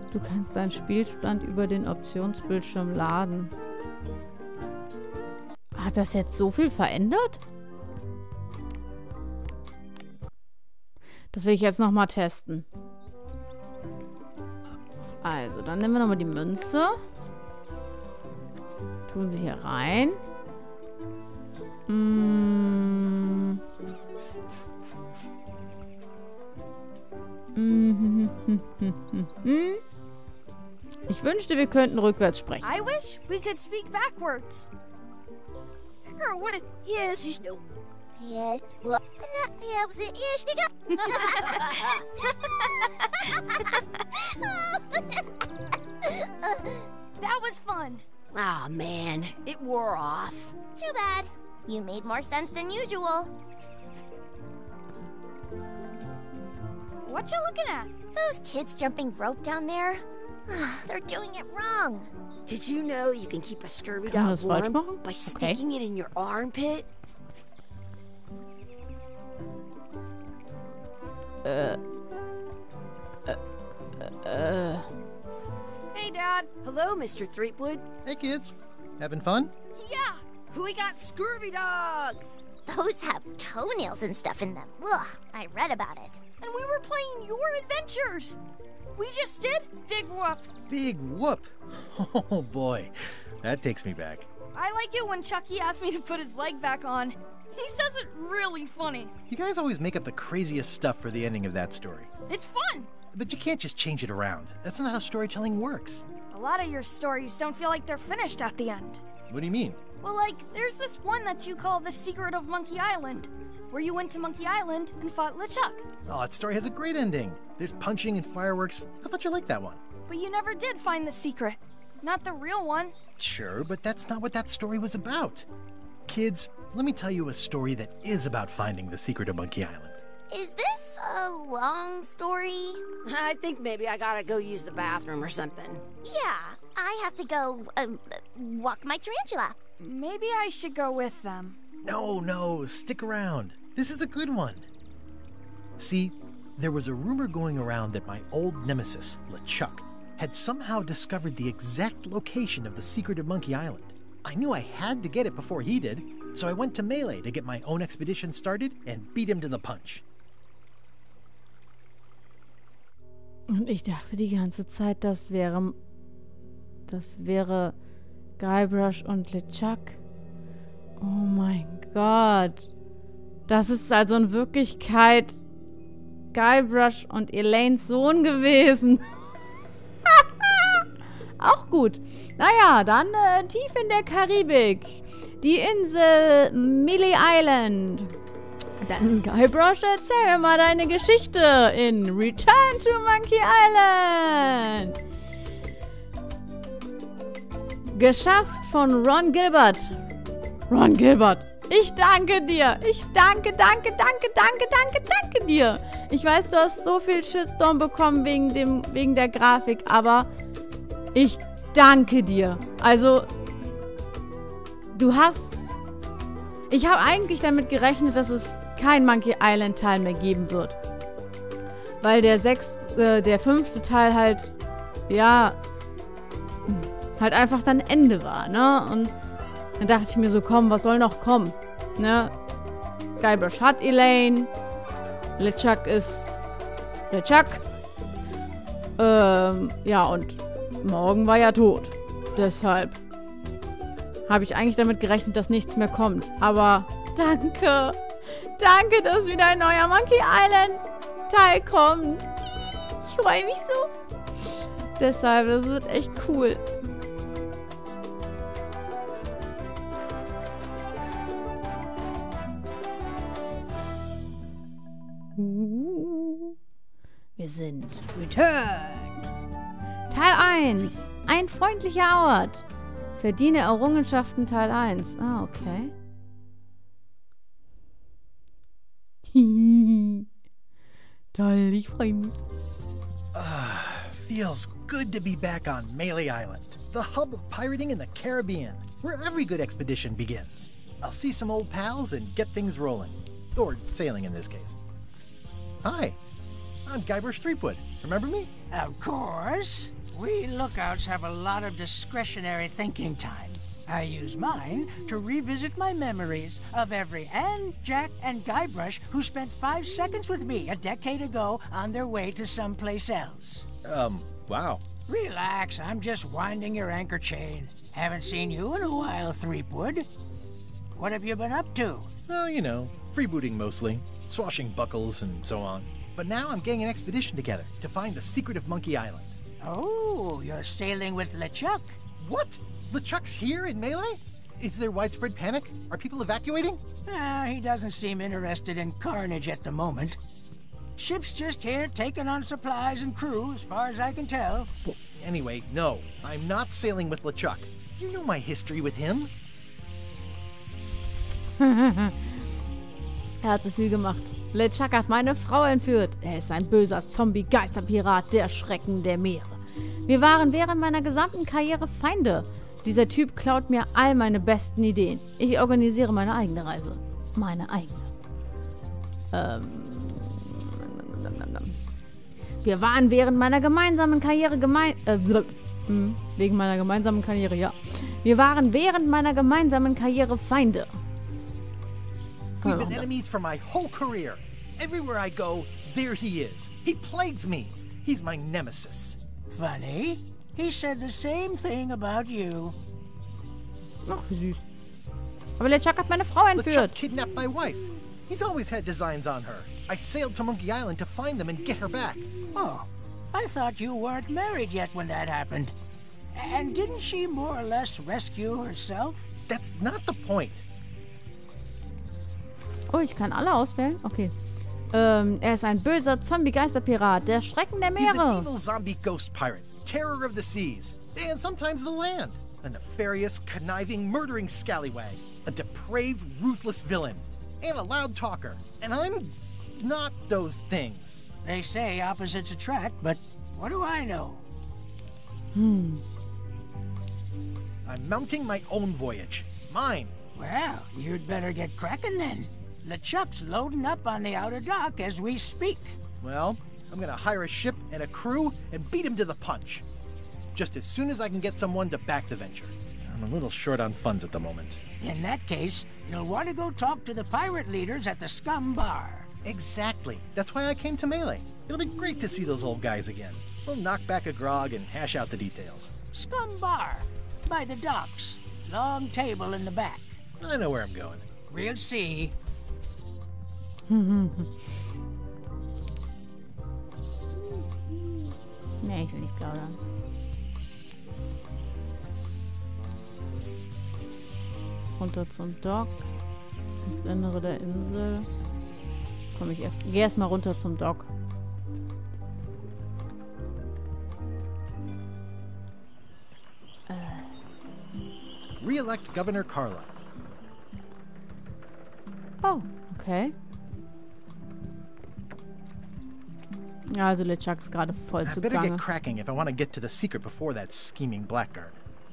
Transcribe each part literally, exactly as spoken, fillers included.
Du kannst deinen Spielstand über den Optionsbildschirm laden. Hat das jetzt so viel verändert? Das will ich jetzt nochmal testen. Also, dann nehmen wir nochmal die Münze. Tun sie hier rein. Mm. Ich wünschte, wir könnten rückwärts sprechen. I wish we could speak backwards. Or what is... Yes, you know. Yes. Well, yeah, was it? Yes, you go. That was fun. Aw, oh, man. It wore off. Too bad. You made more sense than usual. What you looking at? Those kids jumping rope down there. They're doing it wrong. Did you know you can keep a scurvy Kann man dog das falsch warm machen? by Okay. sticking it in your armpit? Äh. Äh. Äh. Hey, Dad. Hello, Mister Threepwood. Hey, kids. Having fun? Yeah. We got scurvy dogs. Those have toenails and stuff in them. Ugh, I read about it. And we were playing your adventures. We just did Big Whoop. Big whoop. Oh, boy. That takes me back. I like it when Chucky asked me to put his leg back on. He says it really funny. You guys always make up the craziest stuff for the ending of that story. It's fun. But you can't just change it around. That's not how storytelling works. A lot of your stories don't feel like they're finished at the end. What do you mean? Well, like, there's this one that you call The Secret of Monkey Island, where you went to Monkey Island and fought LeChuck. Oh, that story has a great ending. There's punching and fireworks. I thought you liked that one. But you never did find the secret. Not the real one. Sure, but that's not what that story was about. Kids, let me tell you a story that is about finding the secret of Monkey Island. Is this a long story? I think maybe I gotta go use the bathroom or something. Yeah, I have to go uh, walk my tarantula. Maybe I should go with them. No, no, stick around. This is a good one. See, there was a rumor going around that my old nemesis, LeChuck, had somehow discovered the exact location of the secret of Monkey Island. I knew I had to get it before he did, so I went to Melee to get my own expedition started and beat him to the punch. Und ich dachte die ganze Zeit, das wäre... Das wäre Guybrush und LeChuck. Oh mein Gott. Das ist also in Wirklichkeit Guybrush und Elaines Sohn gewesen. Auch gut. Naja, dann äh, tief in der Karibik. Die Insel Melee Island. Dann, Guybrush, erzähl mir mal deine Geschichte in Return to Monkey Island. Geschafft von Ron Gilbert. Ron Gilbert, ich danke dir. Ich danke, danke, danke, danke, danke, danke dir. Ich weiß, du hast so viel Shitstorm bekommen wegen, dem, wegen der Grafik, aber ich danke dir. Also, du hast... Ich habe eigentlich damit gerechnet, dass es kein Monkey Island Teil mehr geben wird. Weil der sechste, äh, der fünfte Teil halt, ja, halt einfach dann Ende war, ne? Und dann dachte ich mir so, komm, was soll noch kommen, ne? Guybrush hat Elaine, LeChuck ist LeChuck. Ähm, ja, und Morgan war ja tot. Deshalb habe ich eigentlich damit gerechnet, dass nichts mehr kommt. Aber danke. Danke, dass wieder ein neuer Monkey Island Teil kommt. Ich freue mich so. Deshalb, das wird echt cool. Wir sind Return. Teil eins. Ein freundlicher Ort. Verdiene Errungenschaften Teil eins. Ah, okay. Toll, ich freue mich. Ah, feels good to be back on Melee Island, the hub of pirating in the Caribbean, where every good expedition begins. I'll see some old pals and get things rolling. Or sailing in this case. Hi, I'm Guybrush Threepwood. Remember me? Of course. We lookouts have a lot of discretionary thinking time. I use mine to revisit my memories of every Ann, Jack, and Guybrush who spent five seconds with me a decade ago on their way to someplace else. Um, wow. Relax, I'm just winding your anchor chain. Haven't seen you in a while, Threepwood. What have you been up to? Oh, you know, freebooting mostly, swashing buckles and so on. But now I'm getting an expedition together to find the secret of Monkey Island. Oh, you're sailing with LeChuck. What? LeChuck's here in Melee? Is there widespread panic? Are people evacuating? Ah, he doesn't seem interested in carnage at the moment. Ship's just here taking on supplies and crew, as far as I can tell. Well, anyway, no, I'm not sailing with LeChuck. You know my history with him. Er hat so viel gemacht. LeChuck hat meine Frau entführt. Er ist ein böser Zombie-Geisterpirat, der Schrecken der Meere. Wir waren während meiner gesamten Karriere Feinde. Dieser Typ klaut mir all meine besten Ideen. Ich organisiere meine eigene Reise. Meine eigene. Ähm... Wir waren während meiner gemeinsamen Karriere gemein... Äh, wegen meiner gemeinsamen Karriere, ja. Wir waren während meiner gemeinsamen Karriere Feinde. We've been enemies for my whole career. Everywhere I go, there he is. He plagues me. He's my nemesis. Funny. He said the same thing about you. Ach, wie süß. Aber LeChuck hat meine Frau entführt. LeChuck kidnapped my wife. He's always had designs on her. I sailed to Monkey Island to find them and get her back. Oh, I thought you weren't married yet when that happened. And didn't she more or less rescue herself? That's not the point. Oh, ich kann alle auswählen? Okay. Ähm, er ist ein böser Zombie-Geisterpirat, der Schrecken der He's an Meere. evil zombie ghost pirate, terror of the seas, and sometimes the land. A nefarious, conniving, murdering scallywag. A depraved, ruthless villain. And a loud talker. And I'm not those things. They say opposites attract, but what do I know? Hmm. I'm mounting my own voyage. Mine. Well, you'd better get cracking then. LeChuck's loading up on the outer dock as we speak. Well, I'm gonna hire a ship and a crew and beat him to the punch. Just as soon as I can get someone to back the venture. I'm a little short on funds at the moment. In that case, you'll want to go talk to the pirate leaders at the Scum Bar. Exactly. That's why I came to Melee. It'll be great to see those old guys again. We'll knock back a grog and hash out the details. Scum Bar, by the docks. Long table in the back. I know where I'm going. We'll see. Nee, ich will nicht plaudern. Runter zum Dock. Ins Innere der Insel. Komm, ich erst, geh erst mal runter zum Dock. Re-elect Governor Carla. Oh, okay. Ja, also LeChuck ist gerade voll I zu better Gange. get cracking if I want to get to the secret before that scheming blackguard.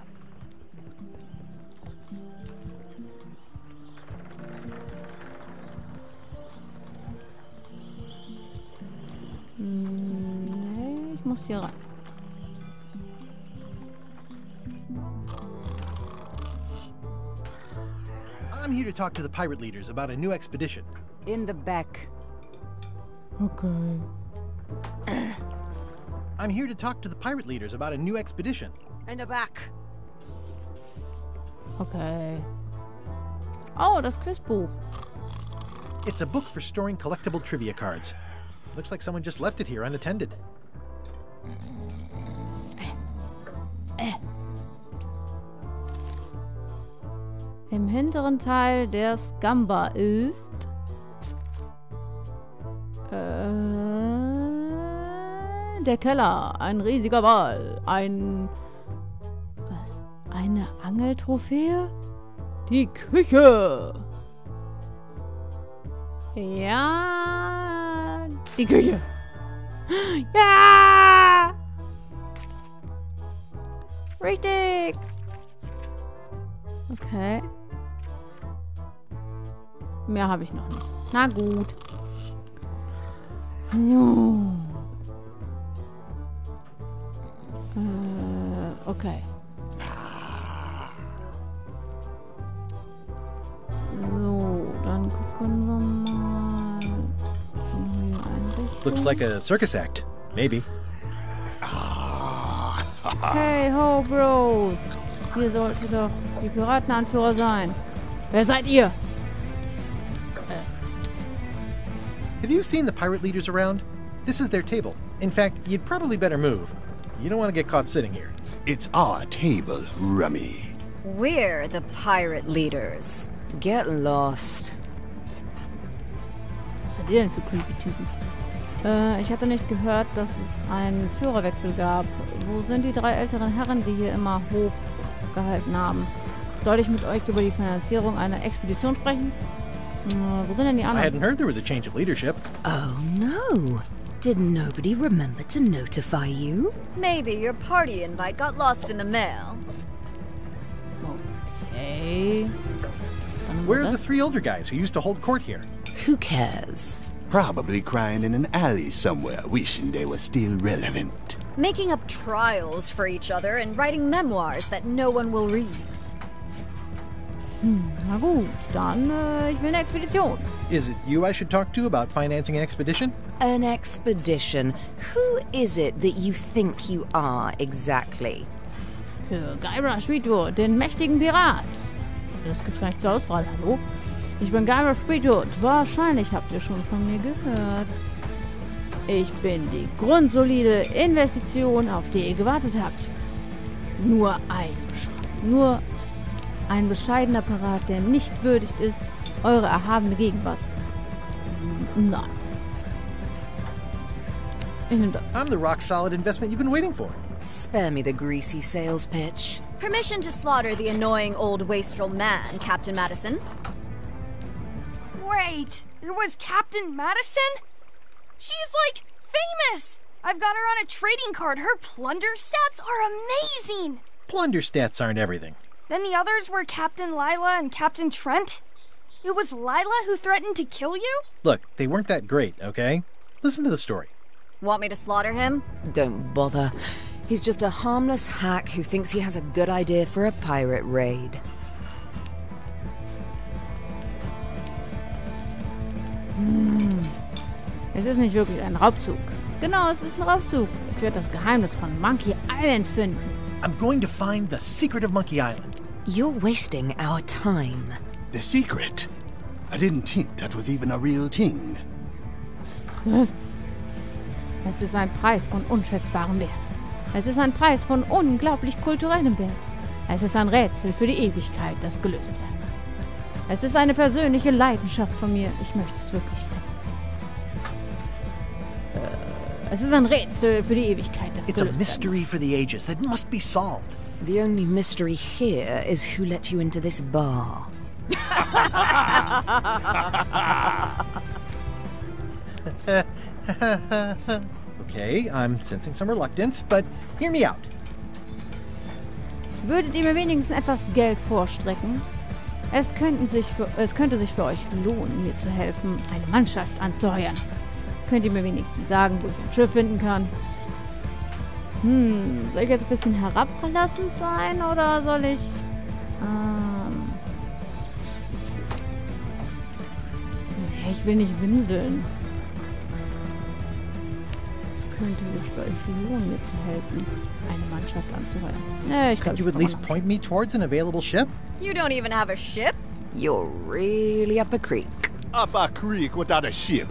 Nee, ich muss hier rein. I'm here to talk to the pirate leaders about a new expedition. In the back. Okay. I'm here to talk to the pirate leaders about a new expedition. In the back. Okay. Oh, das Quizbuch. It's a book for storing collectible trivia cards. Looks like someone just left it here unattended. Äh. Im hinteren Teil der Scum Bar ist äh, der Keller, ein riesiger Ball, ein was? Eine Angeltrophäe? Die Küche. Ja, die Küche. Ja! Richtig. Okay. Mehr habe ich noch nicht. Na gut. Jo. Okay. So, dann gucken wir mal. Hier einrichten. Looks like a circus act. Maybe. Hey ho, Bros. Ihr solltet doch die Piratenanführer sein. Wer seid ihr? Have you seen the pirate leaders around? This is their table. In fact, you'd probably better move. You don't want to get caught sitting here. It's our table, Rummy. We're the pirate leaders. Get lost. Was seid ihr denn für creepy Typen? Äh, ich hatte nicht gehört, dass es einen Führerwechsel gab. Wo sind die drei älteren Herren, die hier immer Hof gehalten haben? Soll ich mit euch über die Finanzierung einer Expedition sprechen? Äh, wo sind denn die I anderen? hadn't heard there was a change of leadership. Oh no. Did nobody remember to notify you? Maybe your party invite got lost in the mail. Okay. Dann Where are das? the three older guys who used to hold court here? Who cares? Probably crying in an alley somewhere, wishing they were still relevant. Making up trials for each other and writing memoirs that no one will read. Na gut, dann, äh, ich will eine Expedition. Is it you I should talk to about financing an expedition? An expedition. Who is it that you think you are exactly? Für Guybrush Threepwood, den mächtigen Pirat. Das gibt's gar nicht zur Auswahl, hallo? Ich bin Guybrush Threepwood. Wahrscheinlich habt ihr schon von mir gehört. Ich bin die grundsolide Investition, auf die ihr gewartet habt. Nur ein Nur ein bescheidener Pirat, der nicht würdig ist, eure erhabene Gegenwart zu... Nein. Ich nehm das. I'm the rock-solid investment you've been waiting for. Spare me the greasy sales pitch. Permission to slaughter the annoying old wastrel man, Captain Madison. Wait, it was Captain Madison? She's like famous! I've got her on a trading card. Her plunder stats are amazing! Plunder stats aren't everything. Then the others were Captain Lila and Captain Trent? It was Lila who threatened to kill you? Look, they weren't that great, okay? Listen to the story. Want me to slaughter him? Don't bother. He's just a harmless hack who thinks he has a good idea for a pirate raid. Hm. Es ist nicht wirklich ein Raubzug. Genau, es ist ein Raubzug. Ich werde das Geheimnis von Monkey Island finden. I'm going to find the secret of Monkey Island. You're wasting our time. The secret? I didn't think that was even a real thing. Was? Es ist ein Preis von unschätzbarem Wert. Es ist ein Preis von unglaublich kulturellem Wert. Es ist ein Rätsel für die Ewigkeit, das gelöst werden muss. Es ist eine persönliche Leidenschaft von mir. Ich möchte es wirklich finden. Äh, es ist ein Rätsel für die Ewigkeit, das It's a gelöst werden mystery for the ages that must be solved. The only mystery here is who let you into this bar. Okay, I'm sensing some reluctance, but hear me out. Würdet ihr mir wenigstens etwas Geld vorstrecken? Es, könnten sich für, es könnte sich für euch lohnen, mir zu helfen, eine Mannschaft anzuheuern. Könnt ihr mir wenigstens sagen, wo ich ein Schiff finden kann? Hm, soll ich jetzt ein bisschen herablassend sein oder soll ich... Ähm, nee, ich will nicht winseln. Es könnte sich für euch lohnen, mir zu helfen, eine Mannschaft anzuheuern. Nee, ich Could glaube, you at least point me towards an available ship? You don't even have a ship? You're really up a creek. Up a creek without a ship.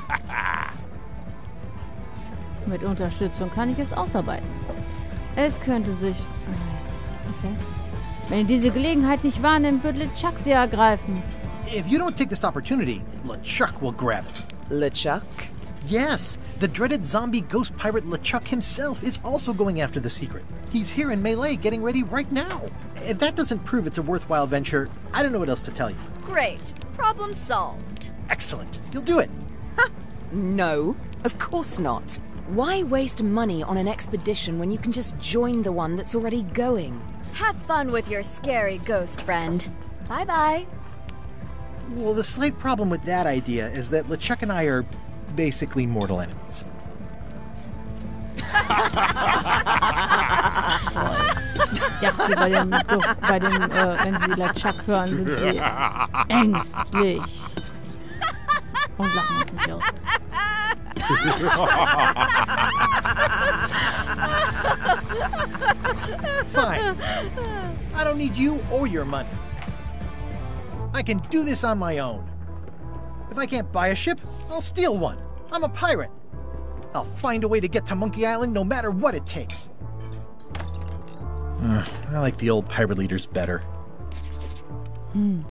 Mit Unterstützung kann ich es ausarbeiten. Es könnte sich... Okay. Wenn ihr diese Gelegenheit nicht wahrnimmt, wird LeChuck sie ergreifen. If you don't take this opportunity, LeChuck will grab it. LeChuck? Yes, the dreaded zombie ghost pirate LeChuck himself is also going after the secret. He's here in Melee getting ready right now. If that doesn't prove it's a worthwhile venture, I don't know what else to tell you. Great. Problem solved. Excellent. You'll do it. No, of course not. Why waste money on an expedition when you can just join the one that's already going? Have fun with your scary ghost friend. Bye-bye. Well, the slight problem with that idea is that LeChuck and I are basically mortal enemies. Ich dachte, bei dem, doch, bei dem äh, wenn sie LeChuck hören, sind sie ängstlich. Und lachen uns nicht aus. Fine. I don't need you or your money. I can do this on my own. If I can't buy a ship, I'll steal one. I'm a pirate. I'll find a way to get to Monkey Island no matter what it takes. Uh, I like the old pirate leaders better. Hmm.